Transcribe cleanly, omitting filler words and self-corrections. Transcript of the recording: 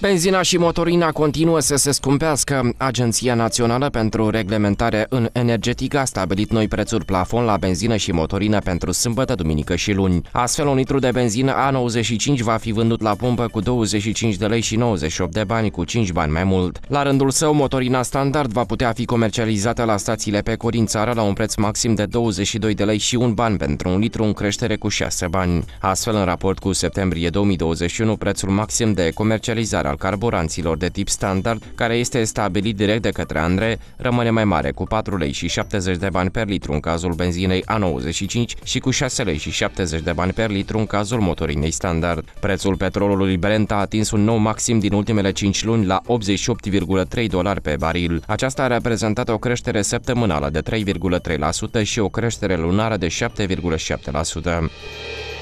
Benzina și motorina continuă să se scumpească. Agenția Națională pentru Reglementare în Energetică a stabilit noi prețuri plafon la benzină și motorină pentru sâmbătă, duminică și luni. Astfel, un litru de benzină A95 va fi vândut la pompă cu 25 de lei și 98 de bani, cu 5 bani mai mult. La rândul său, motorina standard va putea fi comercializată la stațiile Peco din țară la un preț maxim de 22 de lei și 1 ban pentru un litru, în creștere cu 6 bani. Astfel, în raport cu septembrie 2021, prețul maxim de comercializare al carburanților de tip standard, care este stabilit direct de către ANRE, rămâne mai mare, cu 4 lei și 70 de bani per litru în cazul benzinei A95 și cu 6 lei și 70 de bani per litru în cazul motorinei standard. Prețul petrolului Brent a atins un nou maxim din ultimele 5 luni la $88,3 pe baril. Aceasta a reprezentat o creștere săptămânală de 3,3% și o creștere lunară de 7,7%.